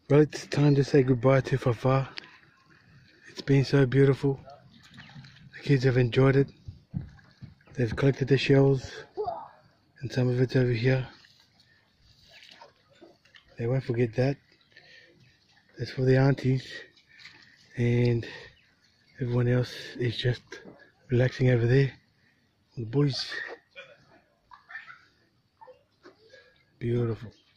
Well, it's time to say goodbye to Fafa. It's been so beautiful. The kids have enjoyed it. They've collected the shells, and some of it's over here. They won't forget that. That's for the aunties, and everyone else is just relaxing over there. The boys. Beautiful.